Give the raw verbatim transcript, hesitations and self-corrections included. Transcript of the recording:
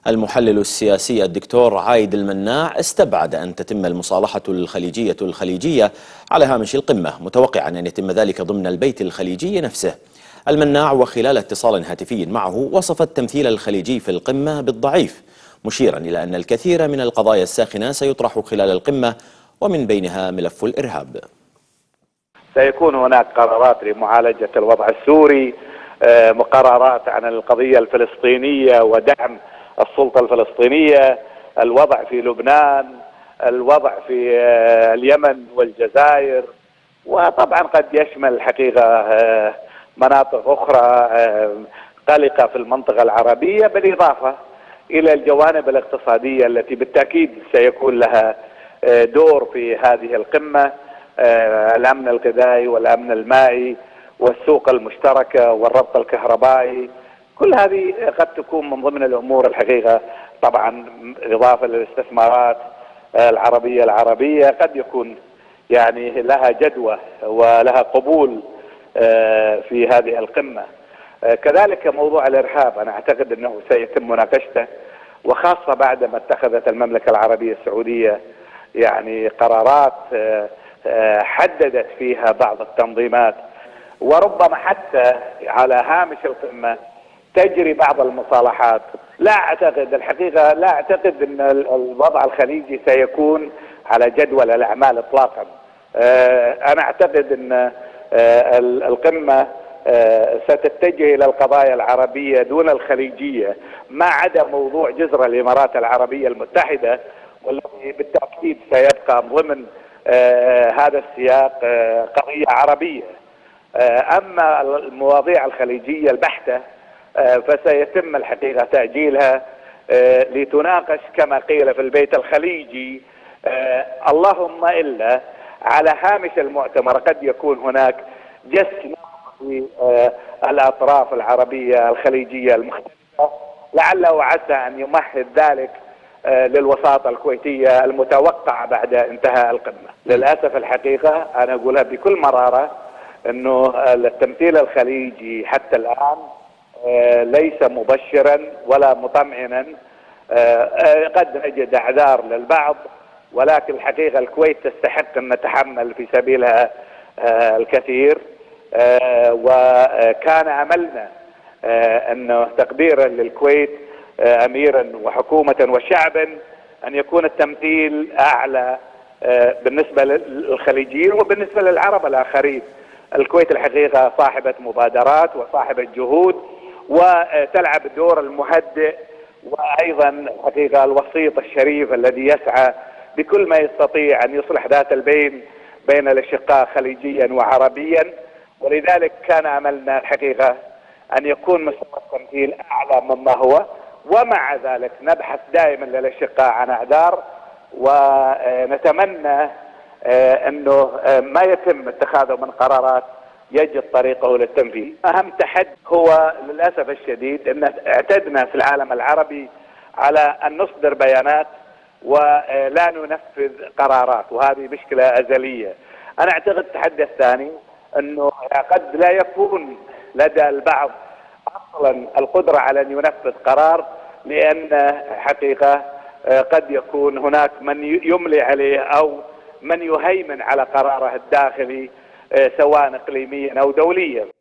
المحلل السياسي الدكتور عايد المناع استبعد أن تتم المصالحة الخليجية الخليجية على هامش القمة، متوقعا أن يتم ذلك ضمن البيت الخليجي نفسه. المناع وخلال اتصال هاتفي معه وصف التمثيل الخليجي في القمة بالضعيف، مشيرا إلى أن الكثير من القضايا الساخنة سيطرح خلال القمة ومن بينها ملف الإرهاب. سيكون هناك قرارات لمعالجة الوضع السوري، مقررات عن القضية الفلسطينية ودعم السلطة الفلسطينية، الوضع في لبنان، الوضع في اليمن والجزائر، وطبعا قد يشمل الحقيقة مناطق أخرى قلقة في المنطقة العربية، بالإضافة إلى الجوانب الاقتصادية التي بالتأكيد سيكون لها دور في هذه القمة، الأمن الغذائي والأمن المائي والسوق المشتركة والربط الكهربائي. كل هذه قد تكون من ضمن الأمور الحقيقة، طبعا إضافة للاستثمارات العربية العربية قد يكون يعني لها جدوى ولها قبول في هذه القمة. كذلك موضوع الإرهاب أنا أعتقد أنه سيتم مناقشته، وخاصة بعدما اتخذت المملكة العربية السعودية يعني قرارات حددت فيها بعض التنظيمات، وربما حتى على هامش القمة تجري بعض المصالحات. لا أعتقد الحقيقة لا أعتقد أن الوضع الخليجي سيكون على جدول الأعمال إطلاقا. أنا أعتقد أن القمة ستتجه إلى القضايا العربية دون الخليجية، ما عدا موضوع جزر الإمارات العربية المتحدة، والذي بالتأكيد سيبقى ضمن هذا السياق قضية عربية. أما المواضيع الخليجية البحتة فسيتم الحقيقة تأجيلها لتناقش كما قيل في البيت الخليجي، اللهم إلا على هامش المؤتمر قد يكون هناك جس في الأطراف العربية الخليجية المختلفة، لعل وعسى أن يمهد ذلك للوساطة الكويتية المتوقعة بعد انتهاء القمة. للأسف الحقيقة أنا أقولها بكل مرارة أنه التمثيل الخليجي حتى الآن ليس مبشرا ولا مطمئنا. قد نجد أعذار للبعض، ولكن الحقيقة الكويت تستحق أن نتحمل في سبيلها الكثير، وكان أملنا أنه تقديرا للكويت أميرا وحكومة وشعبا أن يكون التمثيل أعلى بالنسبة للخليجيين وبالنسبة للعرب الآخرين. الكويت الحقيقة صاحبة مبادرات وصاحبة جهود، وتلعب دور المهدئ وأيضا الحقيقة الوسيط الشريف الذي يسعى بكل ما يستطيع أن يصلح ذات البين بين الأشقاء خليجيا وعربيا. ولذلك كان أملنا الحقيقة أن يكون مستوى التمثيل أعلى مما هو، ومع ذلك نبحث دائما للأشقاء عن أعذار، ونتمنى أنه ما يتم اتخاذه من قرارات يجد طريقه للتنفيذ. أهم تحدي هو للأسف الشديد أن اعتدنا في العالم العربي على أن نصدر بيانات ولا ننفذ قرارات، وهذه مشكلة أزلية. أنا أعتقد التحدي الثاني أنه قد لا يكون لدى البعض أصلا القدرة على أن ينفذ قرار، لأن حقيقة قد يكون هناك من يملي عليه أو من يهيمن على قراره الداخلي سواء إقليميا أو دوليا.